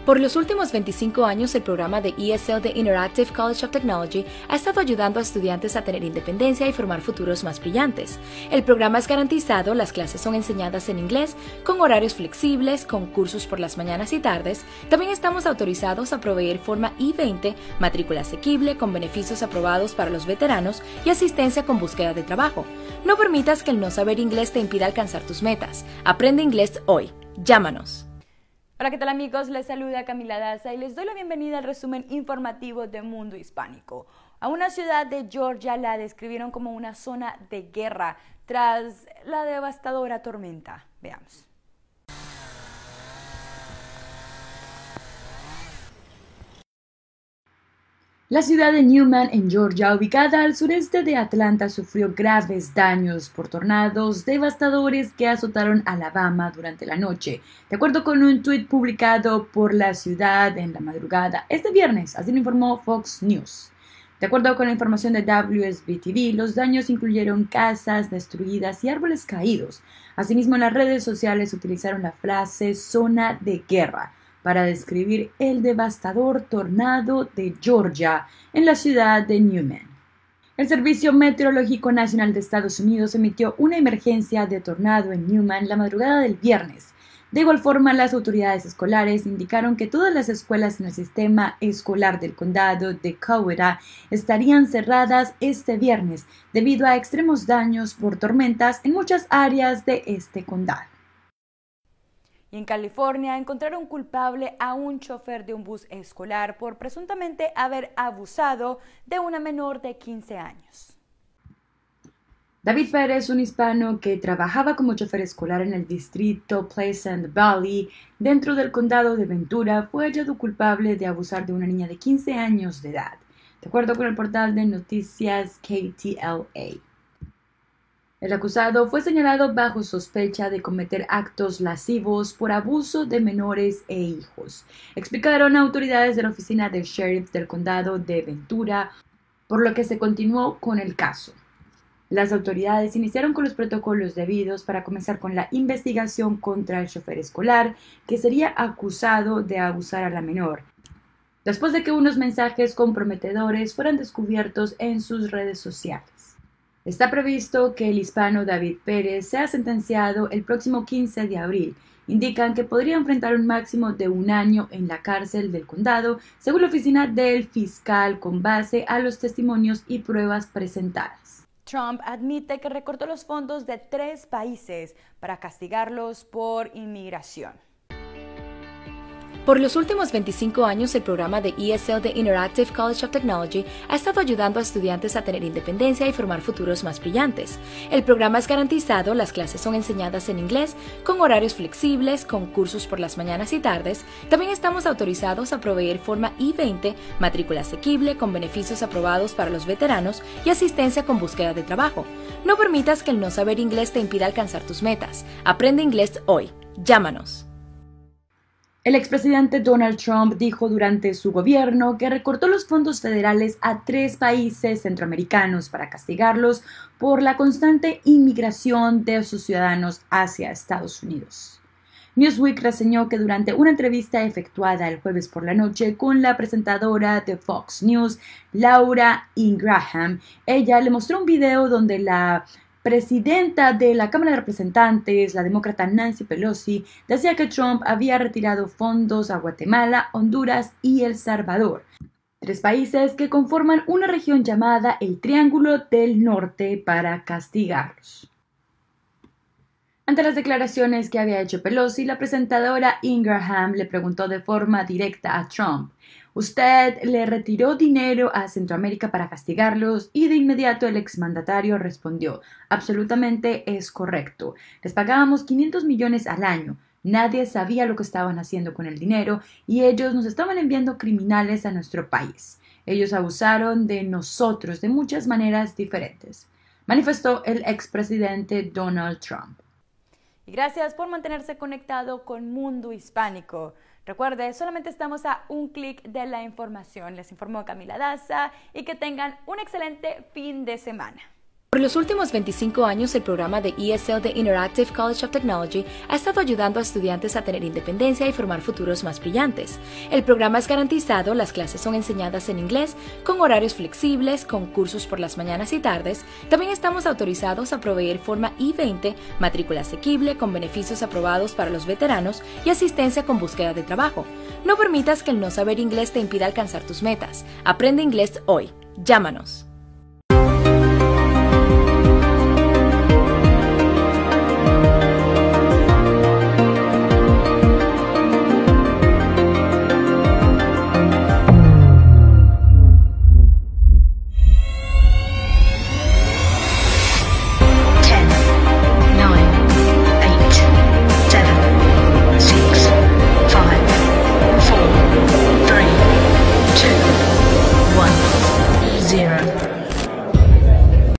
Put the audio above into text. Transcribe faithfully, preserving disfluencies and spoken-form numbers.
Por los últimos veinticinco años, el programa de E S L de Interactive College of Technology ha estado ayudando a estudiantes a tener independencia y formar futuros más brillantes. El programa es garantizado, las clases son enseñadas en inglés, con horarios flexibles, con cursos por las mañanas y tardes. También estamos autorizados a proveer forma I veinte, matrícula asequible, con beneficios aprobados para los veteranos y asistencia con búsqueda de trabajo. No permitas que el no saber inglés te impida alcanzar tus metas. Aprende inglés hoy. Llámanos. Hola, ¿qué tal amigos? Les saluda Camila Daza y les doy la bienvenida al resumen informativo de Mundo Hispánico. A una ciudad de Georgia la describieron como una zona de guerra tras la devastadora tormenta. Veamos. La ciudad de Newman, en Georgia, ubicada al sureste de Atlanta, sufrió graves daños por tornados devastadores que azotaron Alabama durante la noche, de acuerdo con un tuit publicado por la ciudad en la madrugada este viernes, así lo informó Fox News. De acuerdo con la información de W S B T V, los daños incluyeron casas destruidas y árboles caídos. Asimismo, en las redes sociales utilizaron la frase «zona de guerra» para describir el devastador tornado de Georgia en la ciudad de Newman. El Servicio Meteorológico Nacional de Estados Unidos emitió una emergencia de tornado en Newman la madrugada del viernes. De igual forma, las autoridades escolares indicaron que todas las escuelas en el sistema escolar del condado de Coweta estarían cerradas este viernes debido a extremos daños por tormentas en muchas áreas de este condado. Y en California encontraron culpable a un chofer de un bus escolar por presuntamente haber abusado de una menor de quince años. David Pérez, un hispano que trabajaba como chofer escolar en el distrito Pleasant Valley, dentro del condado de Ventura, fue hallado culpable de abusar de una niña de quince años de edad, de acuerdo con el portal de noticias K T L A. El acusado fue señalado bajo sospecha de cometer actos lascivos por abuso de menores e hijos, explicaron autoridades de la oficina del sheriff del condado de Ventura, por lo que se continuó con el caso. Las autoridades iniciaron con los protocolos debidos para comenzar con la investigación contra el chofer escolar, que sería acusado de abusar a la menor, después de que unos mensajes comprometedores fueran descubiertos en sus redes sociales. Está previsto que el hispano David Pérez sea sentenciado el próximo quince de abril. Indican que podría enfrentar un máximo de un año en la cárcel del condado, según la oficina del fiscal, con base a los testimonios y pruebas presentadas. Trump admite que recortó los fondos de tres países para castigarlos por inmigración. Por los últimos veinticinco años, el programa de E S L de Interactive College of Technology ha estado ayudando a estudiantes a tener independencia y formar futuros más brillantes. El programa es garantizado, las clases son enseñadas en inglés, con horarios flexibles, con cursos por las mañanas y tardes. También estamos autorizados a proveer forma I veinte, matrícula asequible, con beneficios aprobados para los veteranos y asistencia con búsqueda de trabajo. No permitas que el no saber inglés te impida alcanzar tus metas. Aprende inglés hoy. Llámanos. El expresidente Donald Trump dijo durante su gobierno que recortó los fondos federales a tres países centroamericanos para castigarlos por la constante inmigración de sus ciudadanos hacia Estados Unidos. Newsweek reseñó que durante una entrevista efectuada el jueves por la noche con la presentadora de Fox News, Laura Ingraham, ella le mostró un video donde la presidenta de la Cámara de Representantes, la demócrata Nancy Pelosi, decía que Trump había retirado fondos a Guatemala, Honduras y El Salvador, tres países que conforman una región llamada el Triángulo del Norte, para castigarlos. Ante las declaraciones que había hecho Pelosi, la presentadora Ingraham le preguntó de forma directa a Trump: ¿usted le retiró dinero a Centroamérica para castigarlos? Y de inmediato el exmandatario respondió: absolutamente es correcto. Les pagábamos quinientos millones al año. Nadie sabía lo que estaban haciendo con el dinero y ellos nos estaban enviando criminales a nuestro país. Ellos abusaron de nosotros de muchas maneras diferentes, manifestó el expresidente Donald Trump. Y gracias por mantenerse conectado con Mundo Hispánico. Recuerde, solamente estamos a un clic de la información. Les informó Camila Daza y que tengan un excelente fin de semana. Por los últimos veinticinco años, el programa de E S L de Interactive College of Technology ha estado ayudando a estudiantes a tener independencia y formar futuros más brillantes. El programa es garantizado, las clases son enseñadas en inglés, con horarios flexibles, con cursos por las mañanas y tardes. También estamos autorizados a proveer forma I veinte, matrícula asequible, con beneficios aprobados para los veteranos y asistencia con búsqueda de trabajo. No permitas que el no saber inglés te impida alcanzar tus metas. Aprende inglés hoy. Llámanos.